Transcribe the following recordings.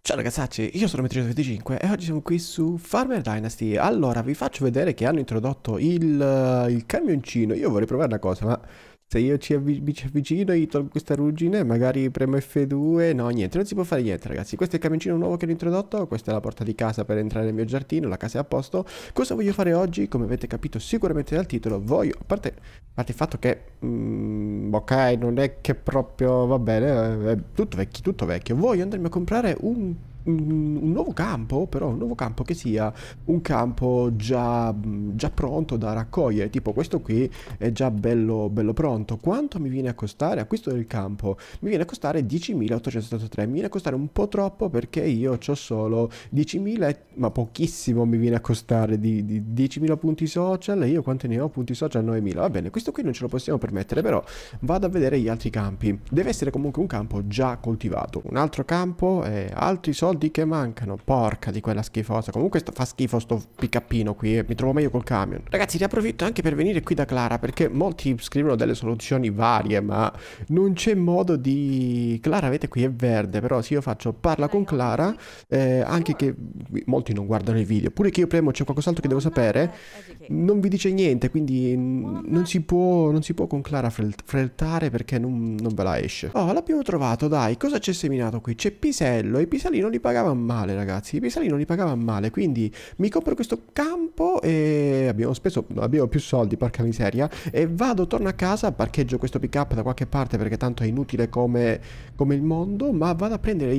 Ciao ragazzacci, io sono Metro25 e oggi siamo qui su Farmer Dynasty. Allora, vi faccio vedere che hanno introdotto il camioncino. Io vorrei provare una cosa, ma se io ci avvicino e tolgo questa ruggine, magari premo F2, no niente, non si può fare niente ragazzi. Questo è il camioncino nuovo che hanno introdotto, questa è la porta di casa per entrare nel mio giardino, la casa è a posto. Cosa voglio fare oggi? Come avete capito sicuramente dal titolo, voglio, a parte il fatto che, ok, non è che proprio, va bene, è tutto vecchio, voglio andarmi a comprare un nuovo campo, però un nuovo campo che sia un campo già pronto da raccogliere, tipo questo qui è già bello pronto. Quanto mi viene a costare? Acquisto del campo mi viene a costare 10.873, mi viene a costare un po' troppo perché io ho solo 10.000, ma pochissimo mi viene a costare di 10.000 punti social, e io quanti ne ho punti social? 9.000. Va bene, questo qui non ce lo possiamo permettere, però vado a vedere gli altri campi. Deve essere comunque un campo già coltivato, un altro campo e altri soldi che mancano. Porca di quella schifosa. Comunque fa schifo sto pick-upino qui, mi trovo meglio col camion. Ragazzi, ne approfitto anche per venire qui da Clara, perché molti scrivono delle soluzioni varie, ma non c'è modo di... Clara, avete qui, è verde, però se io faccio parla con Clara, anche che molti non guardano i video, pure che io premo c'è qualcos'altro che devo sapere, non vi dice niente, quindi non si può con Clara frettare perché non ve la esce. Oh, l'abbiamo trovato, dai. Cosa c'è seminato qui? C'è pisello, e i piselli non li pagavano male, ragazzi. I piselli non li pagavano male, quindi mi compro questo campo e abbiamo più soldi, porca miseria, e torno a casa, parcheggio questo pick up da qualche parte perché tanto è inutile come il mondo, ma vado a prendere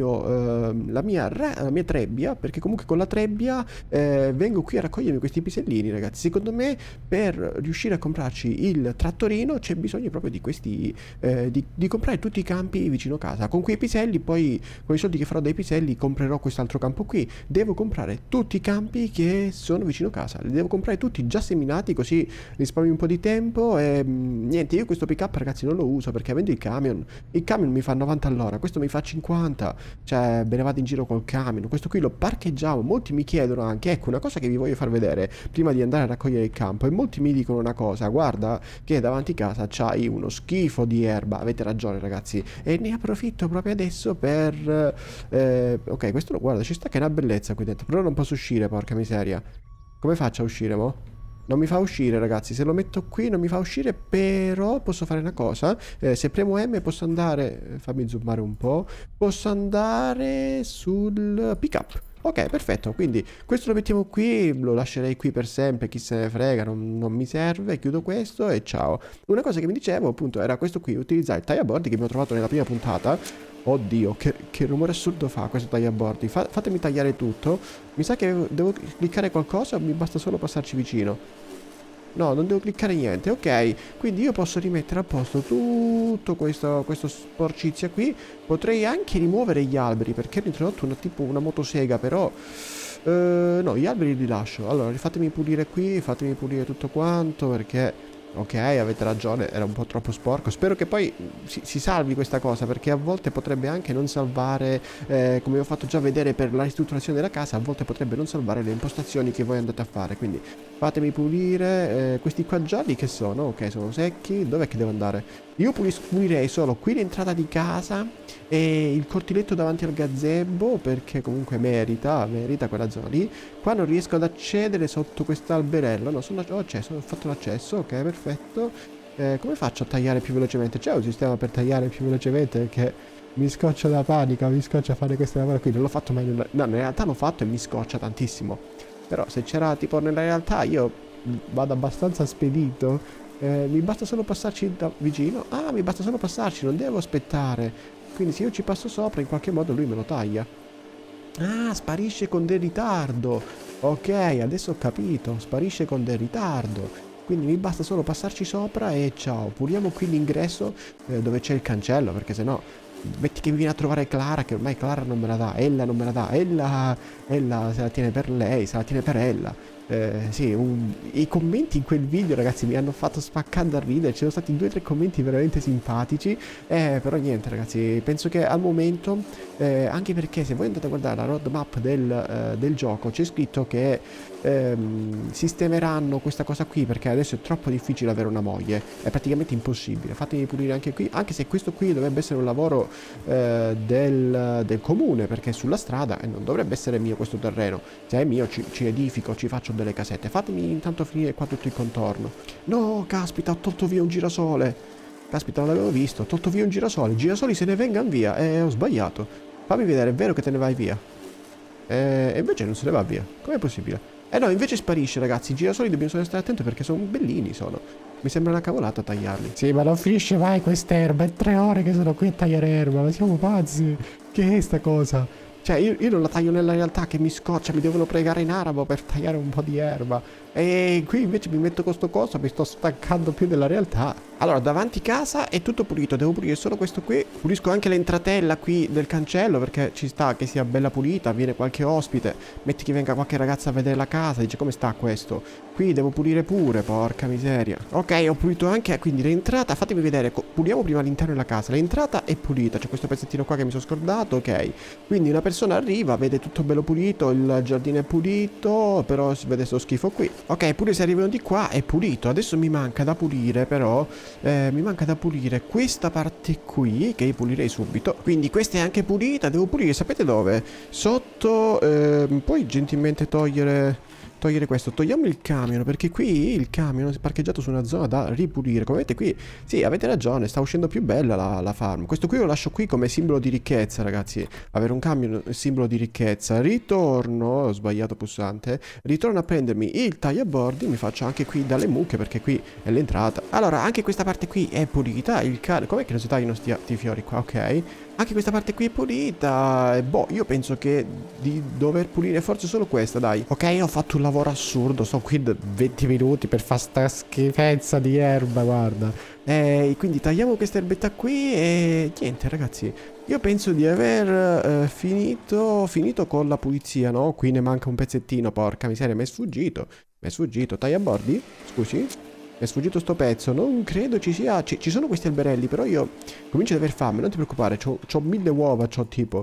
la mia trebbia, perché comunque con la trebbia vengo qui a raccogliermi questi pisellini, ragazzi. Secondo me per riuscire a comprarci il trattorino c'è bisogno proprio di questi, di comprare tutti i campi vicino casa. Con quei piselli poi, con i soldi che farò dai piselli, comprerò quest'altro campo qui. Devo comprare tutti i campi che sono vicino casa, li devo comprare tutti già seminati, così risparmio un po' di tempo. E niente, io questo pick up ragazzi non lo uso perché avendo il camion mi fa 90 all'ora, questo mi fa 50, cioè me ne vado in giro col camion. Questo qui lo parcheggiamo. Molti mi chiedono anche, ecco una cosa che vi voglio far vedere prima di andare a raccogliere il campo, e molti mi dicono una cosa: guarda che davanti casa c'hai uno schifo di erba. Avete ragione ragazzi, e ne approfitto proprio adesso per ok, questo lo guarda, ci sta che è una bellezza qui dentro, però non posso uscire, porca miseria. Come faccio a uscire, mo? Non mi fa uscire ragazzi, se lo metto qui non mi fa uscire, però posso fare una cosa, se premo M posso andare, fammi zoomare un po', posso andare sul pick up. Ok, perfetto, quindi questo lo mettiamo qui, lo lascerei qui per sempre, chi se ne frega, non mi serve, chiudo questo e ciao. Una cosa che mi dicevo appunto era questo qui, utilizzare il tagliabordi che abbiamo trovato nella prima puntata. Oddio, che rumore assurdo fa questo tagliabordi, fatemi tagliare tutto. Mi sa che devo cliccare qualcosa o mi basta solo passarci vicino? No, non devo cliccare niente, ok. Quindi io posso rimettere a posto tutto questo sporcizia qui. Potrei anche rimuovere gli alberi, perché ho introdotto tipo una motosega, però no, gli alberi li lascio. Allora, fatemi pulire qui, fatemi pulire tutto quanto, perché... Ok, avete ragione, era un po' troppo sporco. Spero che poi si salvi questa cosa, perché a volte potrebbe anche non salvare, come ho fatto già vedere per la ristrutturazione della casa, a volte potrebbe non salvare le impostazioni che voi andate a fare. Quindi fatemi pulire. Questi qua gialli che sono? Ok, sono secchi. Dov'è che devo andare? Io pulirei solo qui l'entrata di casa e il cortiletto davanti al gazebo, perché comunque merita quella zona lì. Qua non riesco ad accedere sotto quest'alberello. No, ho fatto l'accesso, ok, perfetto. Come faccio a tagliare più velocemente? C'è un sistema per tagliare più velocemente? Perché mi scoccia da panica, mi scoccia fare questa lavoro qui. Non l'ho fatto mai no, in realtà l'ho fatto e mi scoccia tantissimo. Però se c'era tipo nella realtà io vado abbastanza spedito. Mi basta solo passarci da vicino. Ah, mi basta solo passarci, non devo aspettare. Quindi se io ci passo sopra, in qualche modo lui me lo taglia. Ah, sparisce con del ritardo. Ok, adesso ho capito. Sparisce con del ritardo. Quindi mi basta solo passarci sopra e ciao. Puliamo qui l'ingresso dove c'è il cancello, perché sennò... Metti che mi viene a trovare Clara, che ormai Clara non me la dà. Ella non me la dà. Ella se la tiene per lei, se la tiene per Ella. sì, i commenti in quel video, ragazzi, mi hanno fatto spaccare da ridere. Ci sono stati 2 o 3 commenti veramente simpatici. Però niente, ragazzi, penso che al momento, anche perché se voi andate a guardare la roadmap del gioco, c'è scritto che sistemeranno questa cosa qui, perché adesso è troppo difficile avere una moglie, è praticamente impossibile. Fatemi pulire anche qui, anche se questo qui dovrebbe essere un lavoro del comune, perché è sulla strada e non dovrebbe essere mio questo terreno. Se è mio ci edifico, ci faccio delle casette. Fatemi intanto finire qua tutto il contorno. No, caspita, ho tolto via un girasole. Caspita, non l'avevo visto, ho tolto via un girasole. I girasoli se ne vengano via, ho sbagliato. Fammi vedere, è vero che te ne vai via? E invece non se ne va via, com'è possibile? No, invece sparisce, ragazzi. I girasoli dobbiamo stare attenti perché sono bellini, sono. Mi sembra una cavolata tagliarli. Sì, ma non finisce mai quest'erba. È 3 ore che sono qui a tagliare erba. Ma siamo pazzi. Che è sta cosa? Cioè, io non la taglio nella realtà, che mi scoccia. Mi devono pregare in arabo per tagliare un po' di erba. E qui invece mi metto con sto coso, mi sto stancando più della realtà. Allora, davanti casa è tutto pulito, devo pulire solo questo qui. Pulisco anche l'entratella qui del cancello, perché ci sta che sia bella pulita. Viene qualche ospite, metti che venga qualche ragazza a vedere la casa, dice come sta questo. Qui devo pulire pure, porca miseria. Ok, ho pulito anche, quindi l'entrata, fatemi vedere, puliamo prima l'interno della casa. L'entrata è pulita, c'è questo pezzettino qua che mi sono scordato, ok. Quindi una persona arriva, vede tutto bello pulito, il giardino è pulito, però si vede sto schifo qui. Ok, pure se arrivano di qua è pulito. Adesso mi manca da pulire però, mi manca da pulire questa parte qui, che pulirei subito. Quindi questa è anche pulita, devo pulire, sapete dove? Sotto, puoi gentilmente togliere questo. Togliamo il camion, perché qui il camion è parcheggiato su una zona da ripulire. Come vedete qui, sì, avete ragione, sta uscendo più bella la farm. Questo qui lo lascio qui come simbolo di ricchezza, ragazzi. Avere un camion è simbolo di ricchezza. Ritorno, ho sbagliato pulsante, ritorno a prendermi il tagliabordi. Mi faccio anche qui dalle mucche, perché qui è l'entrata. Allora, anche questa parte qui è pulita. Il com'è che non si tagliano sti fiori qua? Ok. Anche questa parte qui è pulita. E boh, io penso che di dover pulire forse solo questa, dai. Ok, ho fatto un lavoro assurdo. Sto qui da 20 minuti per fare sta schifezza di erba, guarda. Quindi tagliamo questa erbetta qui e niente, ragazzi. Io penso di aver finito con la pulizia, no? Qui ne manca un pezzettino, porca miseria, mi è sfuggito. Mi è sfuggito. Tagliabordi? Scusi? Mi è sfuggito sto pezzo, non credo ci sia. Ci sono questi alberelli, però io comincio ad aver fame, non ti preoccupare, c'ho 1000 uova, c'ho tipo.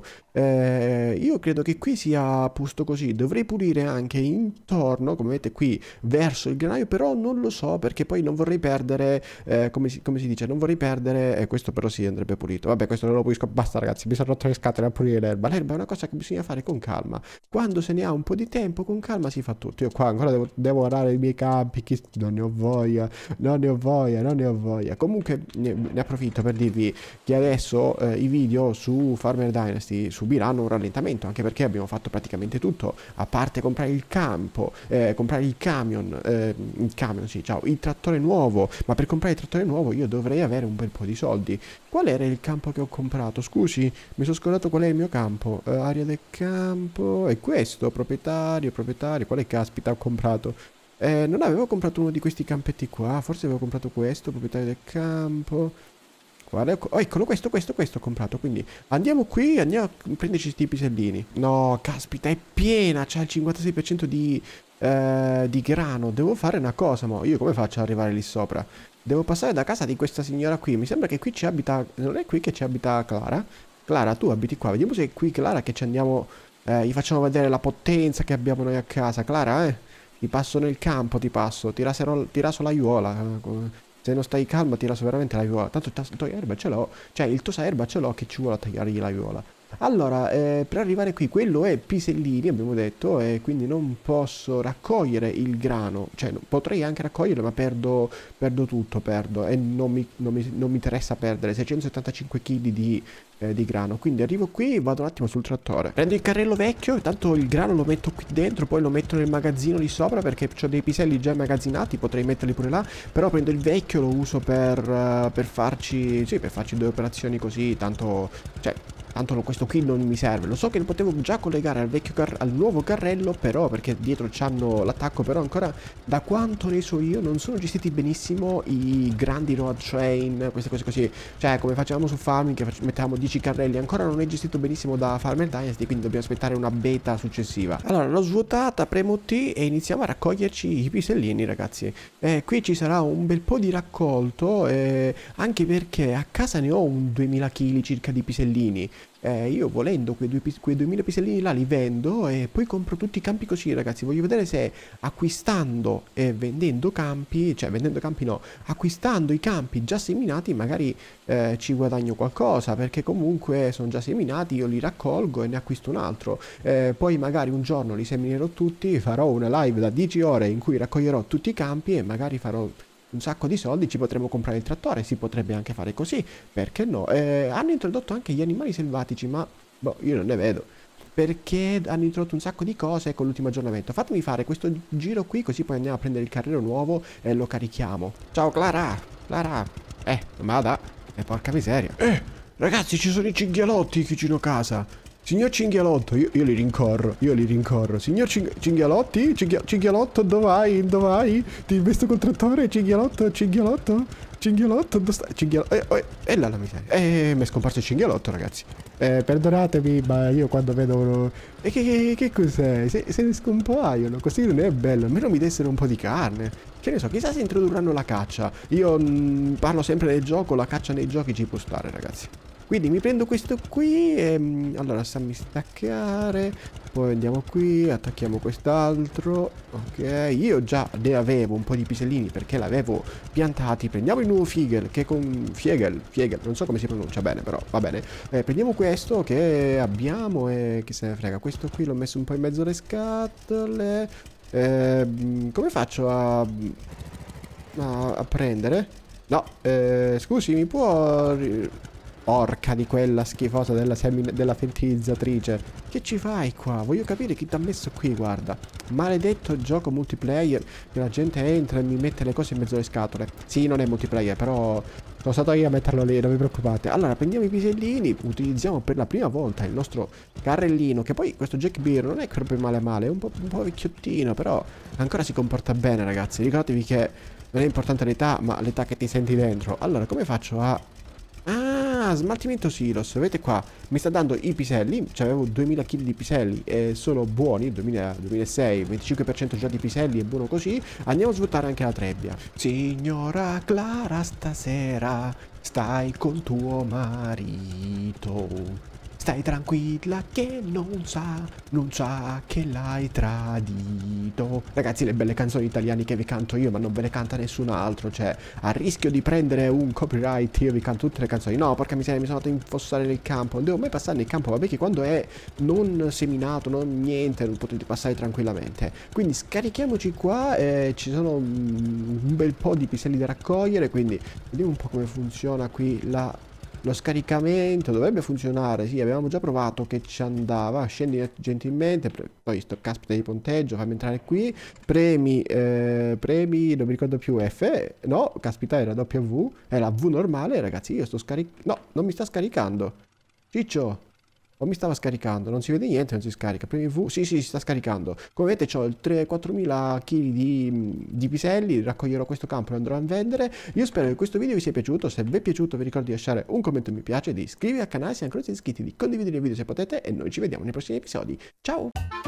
Io credo che qui sia a posto così. Dovrei pulire anche intorno, come vedete qui, verso il granaio, però non lo so, perché poi non vorrei perdere, come si dice, non vorrei perdere, questo però sì andrebbe pulito. Vabbè, questo non lo pulisco, basta ragazzi, mi sono rotto le scatole a pulire l'erba. L'erba è una cosa che bisogna fare con calma. Quando se ne ha un po' di tempo, con calma si fa tutto. Io qua ancora devo arare i miei campi, non ne ho voglia. Non ne ho voglia. Comunque ne approfitto per dirvi che adesso i video su Farmer Dynasty subiranno un rallentamento, anche perché abbiamo fatto praticamente tutto, a parte comprare il campo, comprare il camion, sì, ciao, il trattore nuovo. Ma per comprare il trattore nuovo io dovrei avere un bel po' di soldi. Qual era il campo che ho comprato? Scusi, mi sono scordato qual è il mio campo. Area del campo, è questo, proprietario, quale caspita ho comprato? Non avevo comprato uno di questi campetti qua, forse avevo comprato questo, proprietario del campo. Guarda, eccolo, questo ho comprato, quindi andiamo qui, andiamo a prenderci sti pisellini. No, caspita, è piena, c'ha il 56% di grano. Devo fare una cosa, mo. Io come faccio ad arrivare lì sopra? Devo passare da casa di questa signora qui, mi sembra che qui ci abita, non è qui che ci abita Clara? Clara, tu abiti qua, vediamo se è qui Clara che ci andiamo, gli facciamo vedere la potenza che abbiamo noi a casa. Clara, ti passo nel campo, ti raso l'aiuola. Se non stai calma ti raso veramente l'aiuola. Tanto il erba ce l'ho. Cioè il tosaerba ce l'ho, che ci vuole a tagliargli l'aiuola. Allora, per arrivare qui, quello è Pisellini, abbiamo detto, e quindi non posso raccogliere il grano. Cioè, potrei anche raccoglierlo, ma perdo tutto, e non mi interessa perdere 675 kg di grano. Quindi arrivo qui, vado un attimo sul trattore, prendo il carrello vecchio, tanto il grano lo metto qui dentro, poi lo metto nel magazzino lì sopra, perché ho dei piselli già immagazzinati, potrei metterli pure là, però prendo il vecchio, lo uso per farci 2 operazioni così, tanto, cioè, tanto questo qui non mi serve. Lo so che lo potevo già collegare al al nuovo carrello, però perché dietro c'hanno l'attacco, però ancora da quanto ne so io non sono gestiti benissimo i grandi road train, queste cose così. Cioè come facevamo su Farming che mettevamo 10 carrelli, ancora non è gestito benissimo da Farmer Dynasty, quindi dobbiamo aspettare una beta successiva. Allora l'ho svuotata, premo T e iniziamo a raccoglierci i pisellini, ragazzi. Qui ci sarà un bel po' di raccolto, anche perché a casa ne ho un 2000 kg circa di pisellini. Io volendo quei 2000 pisellini là li vendo e poi compro tutti i campi così, ragazzi. Voglio vedere se acquistando e vendendo campi, cioè vendendo campi no, acquistando i campi già seminati magari ci guadagno qualcosa, perché comunque sono già seminati, io li raccolgo e ne acquisto un altro. Poi magari un giorno li seminerò tutti, farò una live da 10 ore in cui raccoglierò tutti i campi e magari farò un sacco di soldi, ci potremmo comprare il trattore, si potrebbe anche fare così, perché no? Hanno introdotto anche gli animali selvatici, ma boh, io non ne vedo. Perché hanno introdotto un sacco di cose con l'ultimo aggiornamento. Fatemi fare questo giro qui, così poi andiamo a prendere il carrello nuovo e lo carichiamo. Ciao Clara! Clara! Ma da! Porca miseria! Ragazzi, ci sono i cinghialotti vicino casa! Signor Cinghialotto, io li rincorro. Signor Cinghialotti? Cinghialotto, dove vai? Dove vai? Ti investo col trattore, Cinghialotto? Cinghialotto, dove sta? Cinghialotto, là la miseria. Mi è scomparso il cinghialotto, ragazzi. Perdonatemi, ma io quando vedo uno... che cos'è? Se ne scompaiono, così non è bello. Almeno mi dessero un po' di carne. Che ne so, chissà se introdurranno la caccia. Io parlo sempre del gioco, la caccia nei giochi ci può stare, ragazzi. Quindi mi prendo questo qui e allora fammi staccare, poi andiamo qui, attacchiamo quest'altro, ok, io già ne avevo un po' di pisellini perché l'avevo piantati. Prendiamo il nuovo Fiegel che con Fiegel, non so come si pronuncia bene, però va bene. Prendiamo questo che abbiamo e chi se ne frega, questo qui l'ho messo un po' in mezzo alle scatole. Come faccio a prendere? No, scusi, mi può... Porca di quella schifosa della fertilizzatrice. Che ci fai qua? Voglio capire chi ti ha messo qui, guarda. Maledetto gioco multiplayer che la gente entra e mi mette le cose in mezzo alle scatole. Sì, non è multiplayer, però sono stato io a metterlo lì, non vi preoccupate. Allora, prendiamo i pisellini, utilizziamo per la prima volta il nostro carrellino, che poi questo Jack Beer non è proprio male, è un po' vecchiottino, però ancora si comporta bene, ragazzi. Ricordatevi che non è importante l'età, ma l'età che ti senti dentro. Allora, come faccio a... Ah, smaltimento silos, vedete qua, mi sta dando i piselli, cioè avevo 2000 kg di piselli e sono buoni, 2006, 25% già di piselli, è buono così. Andiamo a svuotare anche la trebbia. Signora Clara, stasera stai con tuo marito. Stai tranquilla che non sa che l'hai tradito. Ragazzi, le belle canzoni italiane che vi canto io, ma non ve le canta nessun altro. Cioè, a rischio di prendere un copyright, io vi canto tutte le canzoni. No, porca miseria, mi sono andato a infossare nel campo. Non devo mai passare nel campo, vabbè che quando è non seminato, non niente, non potete passare tranquillamente. Quindi scarichiamoci qua, ci sono un bel po' di piselli da raccogliere, quindi vediamo un po' come funziona qui lo scaricamento. Dovrebbe funzionare, sì, avevamo già provato che ci andava. Scendi gentilmente, poi sto caspita di ponteggio, fammi entrare qui, premi, non mi ricordo più, F, no, caspita era W, è la V normale, ragazzi, io sto scaricando, no, non mi sta scaricando, Ciccio, o mi stava scaricando, non si vede niente, non si scarica, premi V, sì, si sta scaricando. Come vedete ho il 4.000 kg di piselli, raccoglierò questo campo e lo andrò a vendere. Io spero che questo video vi sia piaciuto, se vi è piaciuto vi ricordo di lasciare un commento e mi piace, di iscrivervi al canale se ancora non siete iscritti, di condividere il video se potete e noi ci vediamo nei prossimi episodi. Ciao!